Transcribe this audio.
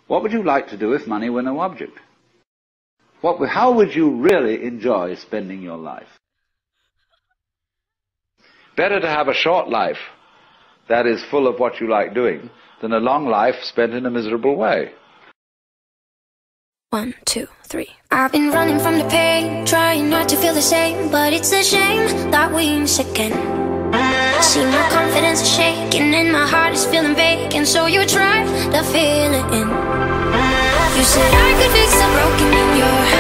What would you like to do if money were no object? How would you really enjoy spending your life? Better to have a short life that is full of what you like doing than a long life spent in a miserable way. 1, 2, 3. I've been running from the pain, trying not to feel the same, but it's a shame that we miss again. See, my confidence is shaking and my heart is feeling vacant, so you try to fill it in. You said I could fix the broken in your heart.